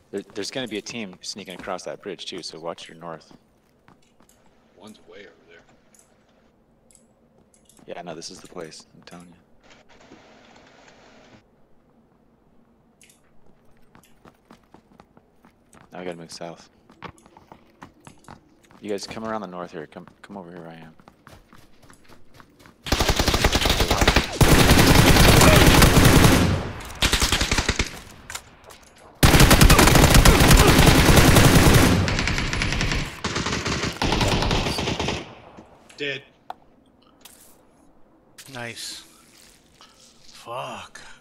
There's going to be a team sneaking across that bridge too, so watch your north. One's way over there. Yeah, no, this is the place. I'm telling you. Now we gotta move south. You guys come around the north here. Come over here where I am. Dead. Nice. Fuck.